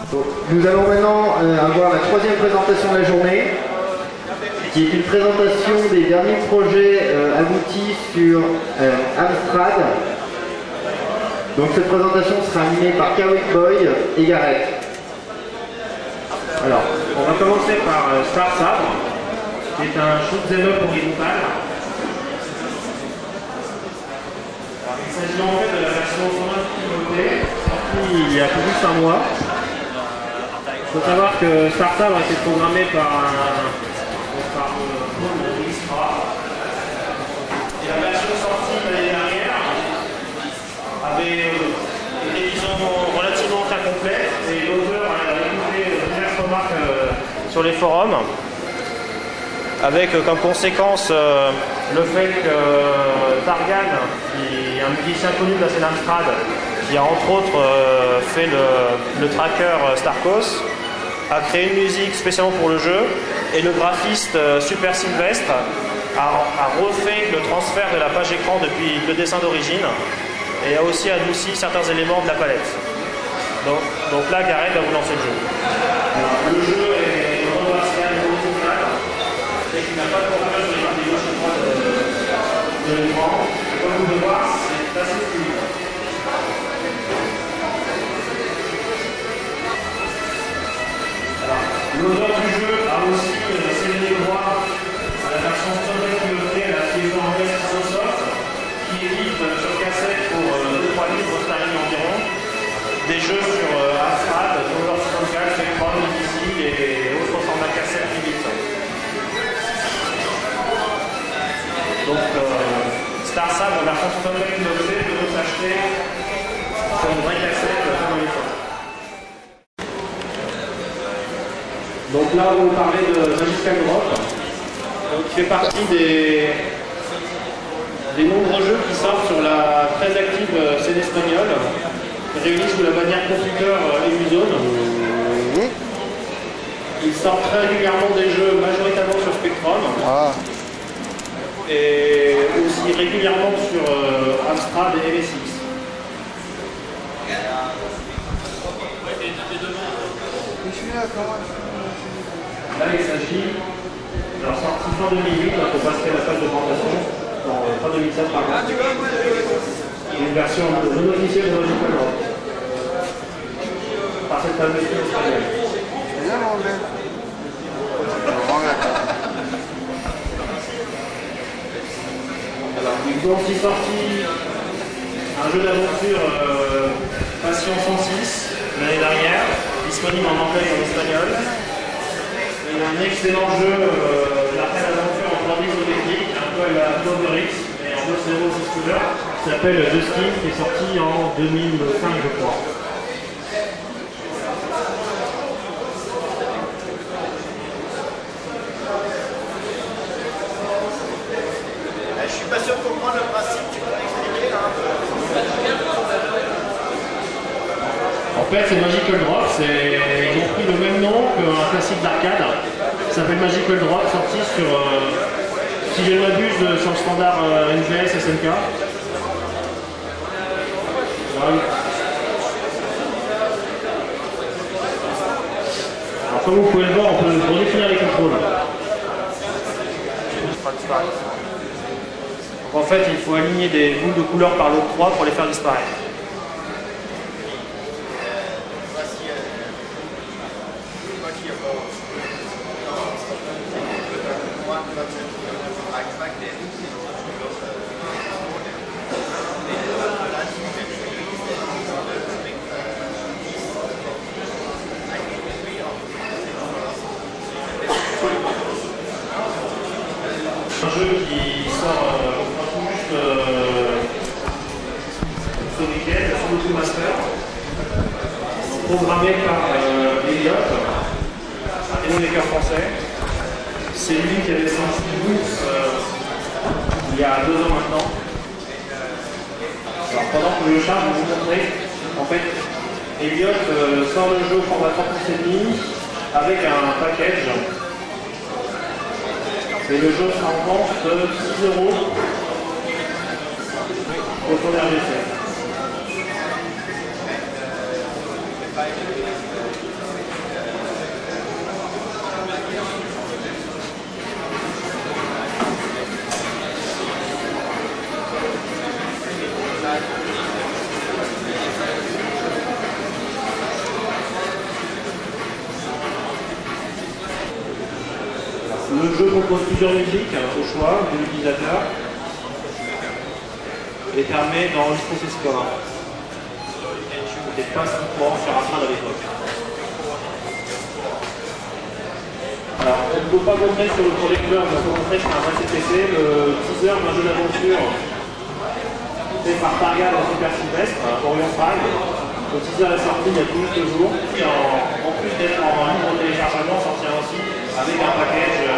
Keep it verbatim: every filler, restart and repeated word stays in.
Bon, nous allons maintenant euh, avoir la troisième présentation de la journée, qui est une présentation des derniers projets euh, aboutis sur euh, Amstrad. Donc cette présentation sera animée par Kawick Boy et Gareth. Alors, on va commencer par euh, Star Sabre, qui est un shoot'em up horizontal. Alors, il s'agit en fait de la version cent vingt kilomètres, sortie il y a tout juste un mois. Il faut savoir que Star Sabre a été programmé par un par le Istra. Et la version sortie l'année dernière avait euh, une édition relativement très complète et l'auteur a écouté diverses remarques euh, sur les forums, avec euh, comme conséquence euh, le fait que euh, Targan, qui est un musicien connu de la scène Amstrad, qui a entre autres euh, fait le, le tracker euh, Starcos, a créé une musique spécialement pour le jeu, et le graphiste euh, Super Sylvestre a, a refait le transfert de la page écran depuis le dessin d'origine et a aussi adouci certains éléments de la palette. Donc, donc là, Gareth va vous lancer le jeu. Alors, le jeu est une remarciale horizontal, c'est qu'il n'a pas de problème sur les parties gauche et droite de l'écran. Comme vous pouvez voir, c'est assez fluide. L'auteur du jeu a aussi euh, cédé le droit à la version cent vingt kilomètres à la liaison anglaise Soft, qui édite euh, sur cassette pour euh, deux trois livres sterling environ des jeux sur euh, Amstrad, Commodore soixante-quatre, Spectrum, D C et autres formats cassette Philips. Donc euh, Star Sabre, la version cent vingt kilomètres peut s'acheter sur une vraie cassette euh, comme l'époque. Donc là, on va vous parler de Magical Drop, donc, qui fait partie des, des nombreux jeux qui sortent sur la très active scène espagnole, réunis sous la bannière computer Emuzone. Ils sortent très régulièrement des jeux majoritairement sur Spectrum, ah. et aussi régulièrement sur euh, Amstrad et M S X. Là, il s'agit d'un sortie fin deux mille huit, donc on passerait la phase de présentation, en fin deux mille sept par exemple. Une version non officielle de Magical Drop. Par cette fameuse fille espagnole. Alors, ils ont aussi sorti un jeu d'aventure euh, Passion cent six l'année dernière, disponible en anglais et en espagnol. Il y a un excellent jeu euh, d'après l'aventure en trois D isométrique, un peu à la Cloverix, et en deux zéro six couleurs, qui s'appelle Justin, qui est sorti en deux mille cinq, je crois. Je suis pas sûr de comprendre le principe, tu peux m'expliquer là un peu? En fait, c'est Magical Drop, ils ont pris le même nom qu'un classique d'arcade, qui s'appelle Magical Drop, sorti sur, euh, si je ne m'abuse, sur le standard euh, N V S S N K. Voilà. Alors, comme vous pouvez le voir, on peut redéfinir les contrôles. Donc en fait, il faut aligner des boules de couleur par l'octroi pour les faire disparaître. Un jeu qui sort euh, tout juste euh, ce week-end, Sudoku Master, programmé par euh, Elliot, un démomaker français. C'est lui qui avait sorti Boots euh, il y a deux ans maintenant. Alors pendant que je le charge, je vais vous montrer, en fait, Elliot euh, sort le jeu au format trente pouces et demi avec un package. Et le jeu sera en vente de six euros au ton R G C. propose plusieurs musiques hein, au choix de l'utilisateur et permet d'enregistrer ses scores. C'était principalement sur Amstrad à l'époque. Alors, on ne peut pas montrer sur le projecteur, on peut montrer sur un vrai C P C le teaser d'un jeu d'aventure fait par Targa dans Super Sylvestre, Orion Prime. Le teaser est sorti il y a tout juste deux jours. Et en, en plus d'être en libre téléchargement, sortira aussi avec un package